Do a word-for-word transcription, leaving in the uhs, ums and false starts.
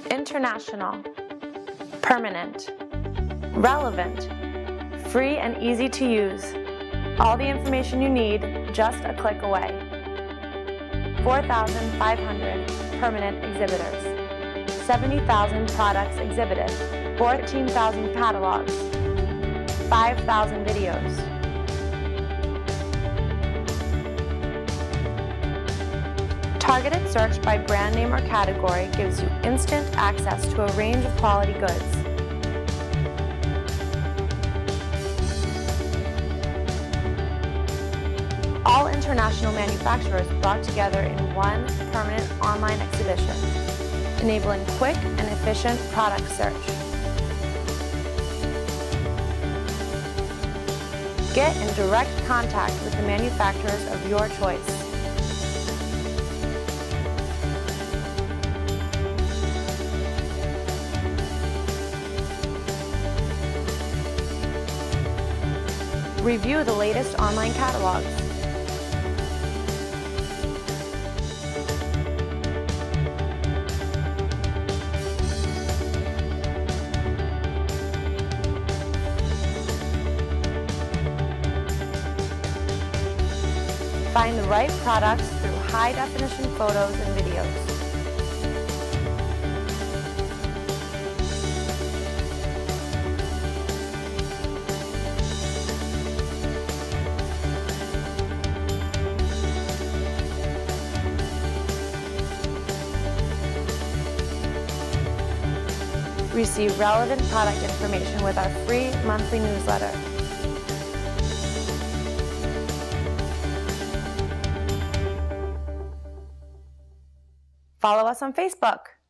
international, permanent, relevant, free and easy to use. All the information you need, just a click away. four thousand five hundred permanent exhibitors, seventy thousand products exhibited, fourteen thousand catalogs, five thousand videos. Targeted search by brand name or category gives you instant access to a range of quality goods. All international manufacturers brought together in one permanent online exhibition, enabling quick and efficient product search. Get in direct contact with the manufacturers of your choice. Review the latest online catalogs. Find the right products through high-definition photos and videos. Receive relevant product information with our free monthly newsletter. Follow us on Facebook.